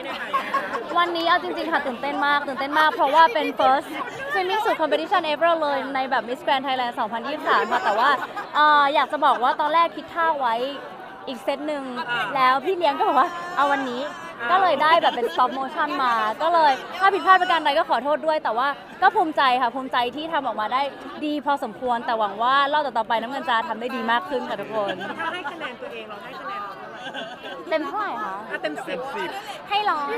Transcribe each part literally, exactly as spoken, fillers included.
วันนี้เอาจริงๆค่ะตื่นเต้นมากตื่นเต้นมากเพราะว่าเป็น first swimming suit competition ever เลยในแบบ Miss Grand Thailand สองพันยี่สิบสามค่ะแต่ว่าเอ่ออยากจะบอกว่าตอนแรกคิดท่าไว้อีกเซตหนึ่งแล้วพี่เลี้ยงก็บอกว่าเอาวันนี้ก็เลยได้แบบเป็น stop motion มาก็เลยถ้าผิดพลาดประการใดก็ขอโทษด้วยแต่ว่าก็ภูมิใจค่ะภูมิใจที่ทำออกมาได้ดีพอสมควรแต่หวังว่ารอบต่อๆไปน้ำเงินจะทำได้ดีมากขึ้นค่ะทุกคนถ้าให้คะแนนตัวเองเราให้คะแนนเราเท่าไหร่เต็มเท่าไหร่คะเต็มสิบสิบให้ร้อย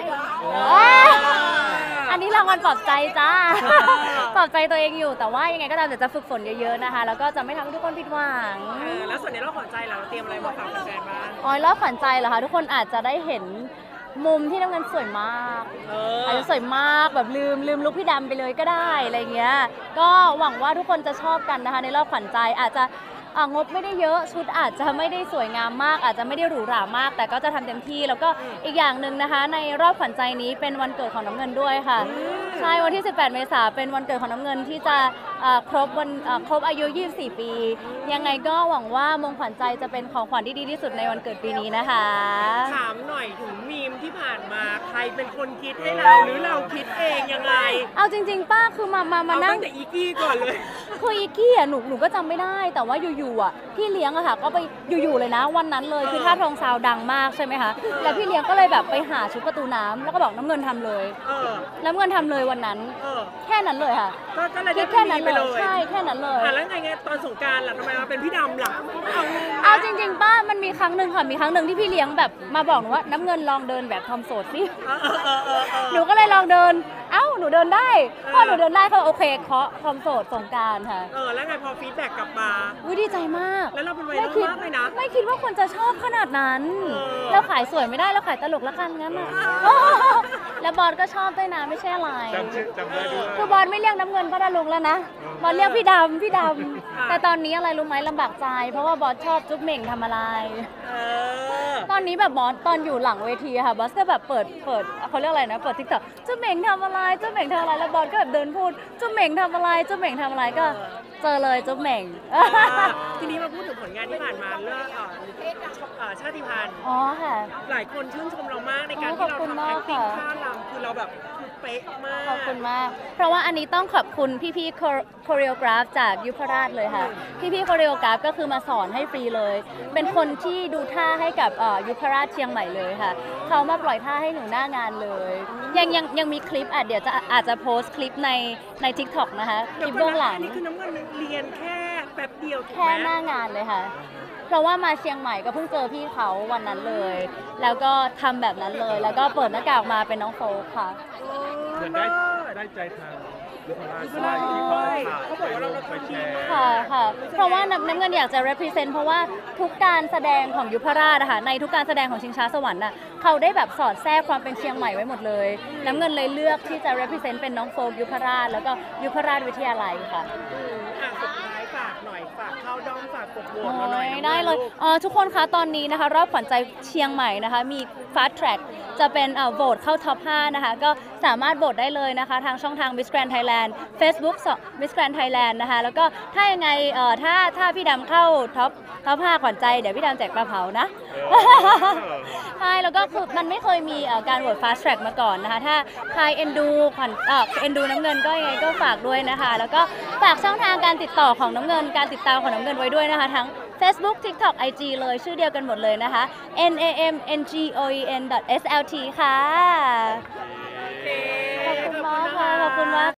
อันนี้รางวัลปลอบใจจ้าปลอบใจตัวเองอยู่แต่ว่ายังไงก็ตามเดี๋ยวจะฝึกฝนเยอะๆนะคะแล้วก็จะไม่ทำให้ทุกคนผิดหวังแล้วส่วนในรอบขวัญใจเราเตรียมอะไรมาฝากแฟนๆบ้างอ๋อรอบขวัญใจเหรอคะทุกคนอาจจะได้เห็นมุมที่น้ำเงินสวยมากอาจจะสวยมากแบบลืมลืมลุคพี่ดำไปเลยก็ได้อะไรเงี้ยก็หวังว่าทุกคนจะชอบกันนะคะในรอบขวัญใจอาจจะงบไม่ได้เยอะชุดอาจจะไม่ได้สวยงามมากอาจจะไม่ได้หรูหรามากแต่ก็จะทำเต็มที่แล้วก็อีกอย่างหนึ่งนะคะในรอบขวัญใจนี้เป็นวันเกิดของน้ำเงินด้วยค่ะใช่วันที่สิบแปดเมษายนเป็นวันเกิดของน้ำเงินที่จะครบวันครบอายุยี่สิบสี่ปียังไงก็หวังว่ามงขวัญใจจะเป็นของขวัญที่ดีที่สุดในวันเกิดปีนี้นะคะถามหน่อยถึงมีมที่ผ่านมาใครเป็นคนคิดให้เราหรือเราคิดเองยังไงเอาจริงๆป้าคือมามามานั่งตั้งแต่อีกี้ก่อนเลยคืออีกี้อ่ะหนูหนูก็จำไม่ได้แต่ว่าอยู่ๆอ่ะพี่เลี้ยงอะค่ะก็ไปอยู่ๆเลยนะวันนั้นเลยคือท่าทองซาวดังมากใช่ไหมคะแล้วพี่เลี้ยงก็เลยแบบไปหาชุดประตูน้ำแล้วก็บอกน้ำเงินทำเลยน้ำเงินทำเลยวันนั้นแค่นั้นเลยค่ะก็เลยได้แค่นั้นเลยใช่แค่นั้นเลยแล้วไงไงตอนสงกรานต์ล่ะทำไมมาเป็นพี่ดำล่ะเอาจริงๆป้ามันมีครั้งหนึ่งค่ะมีครั้งหนึ่งที่พี่เลี้ยงแบบมาบอกหนูว่าน้ำเงินลองเดินแบบทอมโสดสิหนูก็เลยลองเดินเอ้าหนูเดินได้พอหนูเดินได้เขาโอเคเคาะทอมโสดสงกรานต์ค่ะเออแล้วไงพอฟีดแบ็กกลับมาอุ้ยดีใจมากแล้วเราเป็นวัยรุ่นมากเลยนะไม่คิดว่าคนจะชอบขนาดนั้นเราขายสวยไม่ได้เราขายตลกละกันงั้นอ่ะแล้วบอลก็ชอบด้วยนะไม่ใช่อะไรจำชื่อจำได้ด้วยคือบอลไม่เรียกน้ำเงินพัทลุงแล้วนะบอลเรียกพี่ดำพี่ดำแต่ตอนนี้อะไรรู้ไหมลำบากใจเพราะว่าบอสชอบจุ๊บเหม่งทำอะไรตอนนี้แบบบอสตอนอยู่หลังเวทีค่ะบอสก็แบบเปิดเปิดเขาเรียกอะไรนะเปิดทิกตอกจุ๊บเหม่งทำอะไรจุ๊บเหม่งทำอะไรแล้วบอสก็แบบเดินพูดจุ๊บเหม่งทำอะไรจุ๊บเหม่งทำอะไรก็เจอเลยจุ๊บเหม่งทีนี้มาพูดถึงผลงานที่ผ่านมาเรื่องชาติพันธุ์อ๋อค่ะหลายคนชื่นชมเรามากในการที่เราทำแอคติ้งท่ารำคือเราแบบคือเป๊ะมากขอบคุณมากเพราะว่าอันนี้ต้องขอบคุณพี่ๆโคเรียกราฟจากยุพราชเลยค่ะพี่ๆโคเรียกราฟก็คือมาสอนให้ฟรีเลยเป็นคนที่ดูท่าให้กับยุพราชเชียงใหม่เลยค่ะเขามาปล่อยท่าให้หนูหน้างานเลยยังยังยังมีคลิปอาจเดี๋ยวจะอาจจะโพสต์คลิปในใน ทิกต็อก นะคะคลิปเบื้องหลังนี่คือน้ำเงินเรียนแค่แป๊บเดียวแค่หน้างานเลยค่ะเพราะว่ามาเชียงใหม่ก็เพิ่งเจอพี่เขาวันนั้นเลยแล้วก็ทำแบบนั้นเลยแล้วก็เปิดหน้ากากมาเป็นน้องโฟกค่ะเหมือนได้ได้ใจทางยุพราชได้ที่เขาเขาบอกว่าเราไปแชร์ค่ะค่ะเพราะว่าน้ำเงินอยากจะ represent เพราะว่าทุกการแสดงของยุพราชนะคะในทุกการแสดงของชิงช้าสวรรค์น่ะเขาได้แบบสอดแทรกความเป็นเชียงใหม่ไว้หมดเลยน้ำเงินเลยเลือกที่จะ represent เป็นน้องโฟกยุพราชแล้วก็ยุพราชวิทยาลัยค่ะสุดท้ายฝากหน่อยฝากเข้าด้อมฝากกดโหวตหน่อยได้เลยเออทุกคนคะตอนนี้นะคะรอบขวัญใจเชียงใหม่นะคะมี fast track จะเป็นเอ่อโหวตเข้าท็อปห้านะคะก็สามารถโหวตได้เลยนะคะทางช่องทาง Miss Grand Thailand Facebook Miss Grand Thailand นะคะแล้วก็ถ้ายังไงเอ่อถ้าถ้าพี่ดำเข้าท็อปท็อปห้าขวัญใจเดี๋ยวพี่ดำแจกปลาเผานะใช่แล้วก็คือมันไม่เคยมีการโหวต fast track มาก่อนนะคะถ้าใครเอ็นดูขวัญเอ่อเอ็นดูน้ำเงินก็ยังไงก็ฝากด้วยนะคะแล้วก็ฝากช่องทางการติดต่อของน้ำเงินการติดตามของน้ำเงินไว้ด้วยนะคะทั้ง Facebook TikTok ไอ จี เลยชื่อเดียวกันหมดเลยนะคะ n a m n g o e n s l t ค่ะ